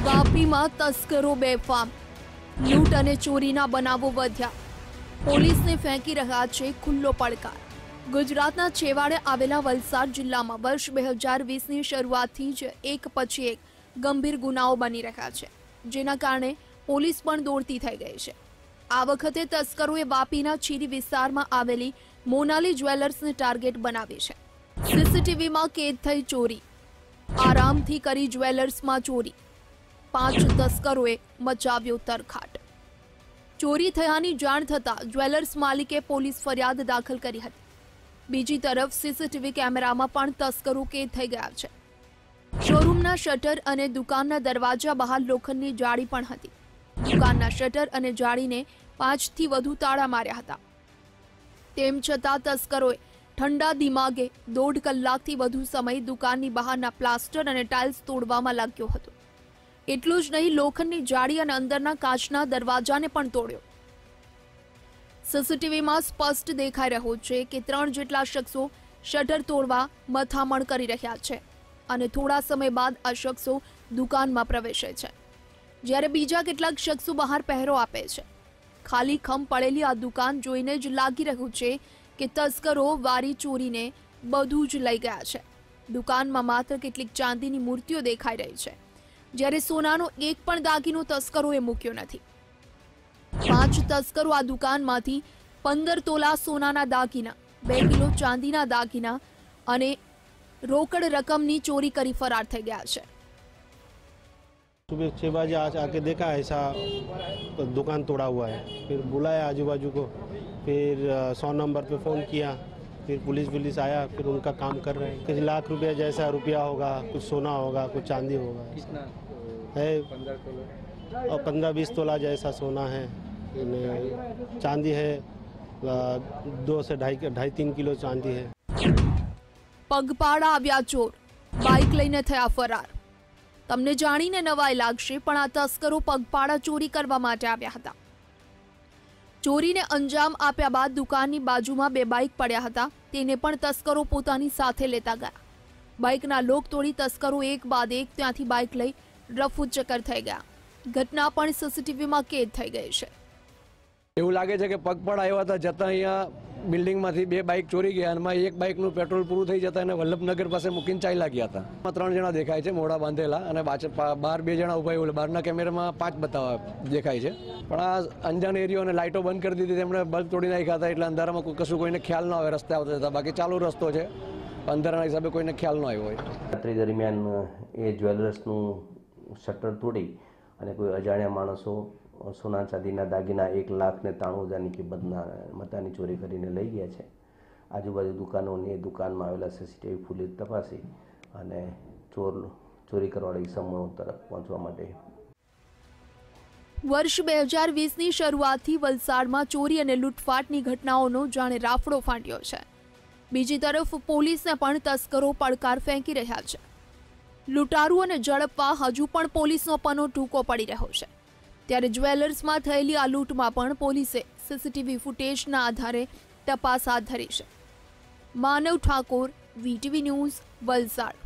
વાપીમાં તસ્કરો બેફામ, લૂંટ અને ચોરીના બનાવો વધ્યા, પોલીસને ફેંકી રહ્યા છે ખુલ્લો પડકાર। ગુજરાતના છેવાડે આવેલા વલસાડ જિલ્લામાં વર્ષ 2020ની શરૂઆતથી જ એક પછી એક ગંભીર ગુનાઓ બની રહ્યા છે, જેના કારણે પોલીસ પણ દોડતી થઈ ગઈ છે। આ વખતે તસ્કરોએ વાપીના ચીરી વિસ્તારમાં આવેલી મોનાલી જ્વેલર્સને ટાર્ગેટ બનાવી છે। સીસીટીવીમાં કેદ થઈ ચોરી, આરામથી કરી જ્વેલર્સમાં ચોરી, 5 તસ્કરોએ મચાવ્યો તરખાટ। ચોરી થયાની જાણ થતાં જ્વેલર્સ માલિકે પોલીસ ફરિયાદ દાખલ કરી હતી। બીજી તરફ સીસીટીવી કેમેરામાં પણ તસ્કરો કેદ થઈ ગયા છે। શોરૂમના શટર અને દુકાનના દરવાજા બહાર લોખંડની જાળી પણ હતી। દુકાનના શટર અને જાળીને 5થી વધુ તાળા માર્યા હતા। તેમ છતાં તસ્કરોએ ઠંડા દિમાગે 1.5 કલાકથી વધુ સમય દુકાનની બહારના પ્લાસ્ટર અને ટાઇલ્સ તોડવામાં લાગ્યો હતો। એટલું જ નહીં, લોખંડની જાળી અને અંદરના કાચના દરવાજાને પણ તોડ્યો। સીસીટીવીમાં સ્પષ્ટ દેખાઈ રહ્યું છે કે 3 જેટલા શખ્સો શટર તોડવા મથામણ કરી રહ્યા છે અને થોડા સમય બાદ આ શખ્સો દુકાનમાં પ્રવેશે છે, જ્યારે બીજા કેટલાક શખ્સો બહાર પહેરો આપે છે। ખાલી ખમ પડેલી આ દુકાન જોઈને જ લાગી રહ્યું છે કે તસ્કરો વારી ચોરીને બધું જ લઈ ગયા છે। દુકાનમાં માત્ર કેટલીક ચાંદીની મૂર્તિઓ દેખાઈ રહી છે, જ્યારે સોનાનો એક પણ દાગીનો તસ્કરોએ મૂક્યો નથી। 5 તસ્કરો આ દુકાનમાંથી 15 તોલા સોનાના દાગીના, 2 કિલો ચાંદીના દાગીના અને રોકડ રકમની ચોરી કરી ફરાર થઈ ગયા છે। सुबह 6 बजे आज आके देखा ऐसा दुकान तोड़ा हुआ है, फिर बुलाया आजू बाजू को, फिर 100 नंबर पे फ़ोन किया, फिर पुलिस आया, फिर उनका काम कर रहे हैं। कुछ लाख रुपया जैसा रुपया होगा, कुछ सोना होगा, कुछ चांदी होगा। कितना है? 15 तोला और 15-20 तोला जैसा सोना है, चांदी है 2 से 2.5-3 किलो चांदी है। પગપાળા આવ્યા ચોર, બાઇક લઈને થયા ફરાર। તમને જાણીને નવાઈ લાગશે, પણ આ તસ્કરો પગપાળા ચોરી કરવા માટે આવ્યા હતા। ચોરીને અંજામ આપ્યા બાદ દુકાનની બાજુમાં 2 બાઇક પડ્યા હતા, તેને પણ તસ્કરો પોતાની સાથે લેતા ગયા। બાઇકના લોક તોડી તસ્કરો એક બાદ એક ત્યાંથી બાઇક લઈ રફુચક્કર થઈ ગયા। ઘટના પણ સીસીટીવીમાં કેદ થઈ ગઈ છે। એવું લાગે છે કે પગપાળા આવ્યા હતા, જતા અહીંયા બિલ્ડિંગમાંથી 2 બાઇક ચોરી ગયા, અને એક બાઇકનું પેટ્રોલ પૂરું થઈ જતા એને વલ્લભનગર પાસે મૂકીને ચાલ્યા ગયા હતા। 3 જણા દેખાય છે મોઢા બાંધેલા, અને બહાર 2 જણા ઉભા હોય, બહારના કેમેરામાં 5 બતાવવા દેખાય છે। પણ આ અંજાન એરિયો અને લાઇટો બંધ કરી દીધી, તેમણે બલ્બ તોડી નાખ્યા હતા, એટલે અંધારામાં કશું કોઈને ખ્યાલ ન આવે રસ્તે આવતા જતા। બાકી ચાલુ રસ્તો છે, અંધારાના હિસાબે કોઈને ખ્યાલ ન આવ્યો હોય। રાત્રિ દરમિયાન એ જ્વેલર્સનું શટર તોડી અને કોઈ અજાણ્યા માણસો સોના ચાંદીના દાગીના 1,93,000ની કિંમતના મતાની ચોરી કરીને લઈ ગયા છે। આજુબાજુ દુકાનોની દુકાનમાં આવેલા સીસીટીવી ફૂટેજ તપાસી અને ચોરી કરવાવાળા ઇસમો તરફ પહોંચવા માટે। વર્ષ 2020ની શરૂઆતથી વલસાડમાં ચોરી અને લૂંટફાટની ઘટનાઓનો જાણે રાફડો ફાટ્યો છે। બીજી તરફ પોલીસને પણ તસ્કરો પડકાર ફેંકી રહ્યા છે। લૂંટારુઓને ઝડપવા હજુ પણ પોલીસનો પનો ટૂંકો પડી રહ્યો છે, ત્યારે જ્વેલર્સમાં થયેલી આ લૂંટમાં પણ પોલીસે સીસીટીવી ફૂટેજના આધારે તપાસ હાથ ધરી છે। Manav Thakor, VTV news, Valsad.